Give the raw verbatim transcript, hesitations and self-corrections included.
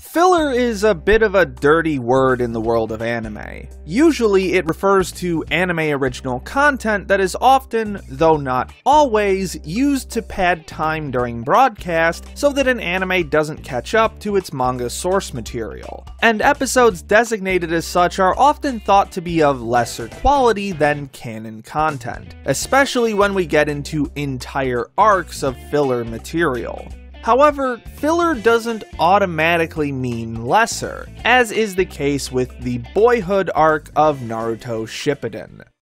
Filler is a bit of a dirty word in the world of anime. Usually it refers to anime original content that is often, though not always, used to pad time during broadcast so that an anime doesn't catch up to its manga source material. And episodes designated as such are often thought to be of lesser quality than canon content, especially when we get into entire arcs of filler material. However, filler doesn't automatically mean lesser, as is the case with the boyhood arc of Naruto Shippuden.